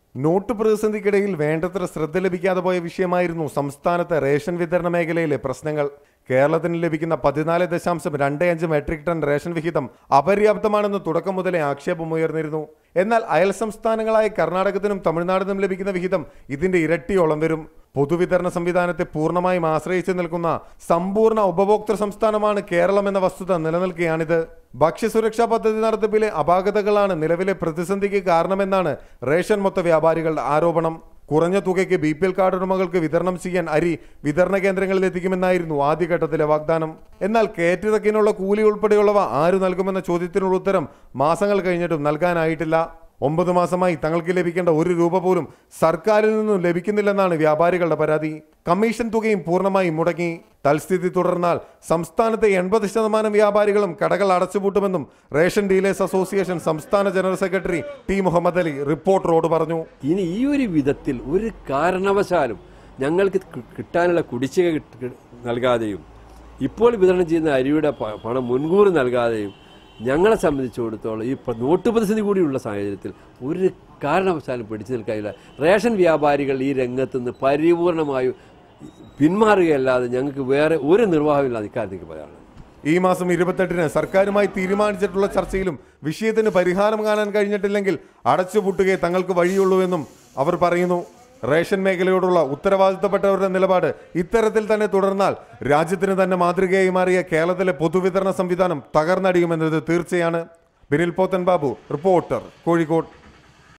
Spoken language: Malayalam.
നോട്ട് പ്രതിസന്ധിക്കിടയിൽ വേണ്ടത്ര ശ്രദ്ധ ലഭിക്കാതെ പോയ വിഷയമായിരുന്നു സംസ്ഥാനത്തെ റേഷൻ വിതരണ മേഖലയിലെ പ്രശ്നങ്ങൾ. കേരളത്തിന് ലഭിക്കുന്ന 14.25 മെട്രിക് ടൺ റേഷൻ വിഹിതം അപര്യാപ്തമാണെന്ന് തുടക്കം മുതലേ ആക്ഷേപമുയർന്നിരുന്നു. എന്നാൽ അയൽ സംസ്ഥാനങ്ങളായ കർണാടകത്തിനും തമിഴ്നാടിനും ലഭിക്കുന്ന വിഹിതം ഇതിന്റെ ഇരട്ടിയോളം വരും. പൊതുവിതരണ സംവിധാനത്തെ പൂർണ്ണമായും ആശ്രയിച്ചു നിൽക്കുന്ന സമ്പൂർണ്ണ ഉപഭോക്തൃ സംസ്ഥാനമാണ് കേരളം എന്ന വസ്തുത നിലനിൽക്കുകയാണിത്. ഭക്ഷ്യസുരക്ഷാ പദ്ധതി നടത്തിപ്പിലെ അപാകതകളാണ് നിലവിലെ പ്രതിസന്ധിക്ക് കാരണമെന്നാണ് റേഷൻ മൊത്ത വ്യാപാരികളുടെ ആരോപണം. കുറഞ്ഞ തുകയ്ക്ക് BPL കാർഡ് ഉടമകൾക്ക് വിതരണം ചെയ്യാൻ അരി വിതരണ കേന്ദ്രങ്ങളിൽ എത്തിക്കുമെന്നായിരുന്നു ആദ്യഘട്ടത്തിലെ വാഗ്ദാനം. എന്നാൽ കയറ്റിറക്കിനുള്ള കൂലി ഉൾപ്പെടെയുള്ളവ ആരു നൽകുമെന്ന ചോദ്യത്തിനുള്ള ഉത്തരം മാസങ്ങൾ കഴിഞ്ഞിട്ടും നൽകാനായിട്ടില്ല. 9 മാസമായി തങ്ങൾക്ക് ലഭിക്കേണ്ട 1 രൂപ പോലും സർക്കാരിൽ നിന്നും ലഭിക്കുന്നില്ലെന്നാണ് വ്യാപാരികളുടെ പരാതി. കമ്മീഷൻ തുകയും പൂർണ്ണമായും മുടങ്ങി. തൽസ്ഥിതി തുടർന്നാൽ സംസ്ഥാനത്തെ 80% വ്യാപാരികളും കടകൾ അടച്ചുപൂട്ടുമെന്നും റേഷൻ ഡീലേഴ്സ് അസോസിയേഷൻ സംസ്ഥാന general secretary T. Muhammad Ali റിപ്പോർട്ടറോട് പറഞ്ഞു. ഇനി ഈ ഒരു വിധത്തിൽ ഒരു കാരണവശാലും ഞങ്ങൾക്ക് കിട്ടാനുള്ള കുടിശ്ശിക നൽകാതെയും ഇപ്പോൾ വിതരണം ചെയ്യുന്ന അരിയുടെ പണം മുൻകൂർ നൽകാതെയും ഞങ്ങളെ സംബന്ധിച്ചിടത്തോളം ഈ നോട്ട് പ്രതിസന്ധി കൂടിയുള്ള സാഹചര്യത്തിൽ ഒരു കാരണവശാലും പിടിച്ചു നിൽക്കാനില്ല. റേഷൻ വ്യാപാരികൾ ഈ രംഗത്ത് നിന്ന് പരിപൂർണമായും പിന്മാറുകയല്ലാതെ ഞങ്ങൾക്ക് വേറെ ഒരു നിർവാഹമില്ലാതെ ഇക്കാര്യത്തേക്ക് പറയാനുള്ളത്. ഈ മാസം 28-ന് സർക്കാരുമായി തീരുമാനിച്ചിട്ടുള്ള ചർച്ചയിലും വിഷയത്തിന് പരിഹാരം കാണാൻ കഴിഞ്ഞിട്ടില്ലെങ്കിൽ അടച്ചുപൂട്ടുകയെ തങ്ങൾക്ക് വഴിയുള്ളൂവെന്നും അവർ പറയുന്നു. റേഷൻ മേഖലയോടുള്ള ഉത്തരവാദിത്തപ്പെട്ടവരുടെ നിലപാട് ഇത്തരത്തിൽ തന്നെ തുടർന്നാൽ രാജ്യത്തിന് തന്നെ മാതൃകയായി മാറിയ കേരളത്തിലെ പൊതുവിതരണ സംവിധാനം തകർന്നടിയുമെന്നത് തീർച്ചയാണ്. ബിനിൽ പോത്തൻ ബാബു, റിപ്പോർട്ടർ, കോഴിക്കോട്.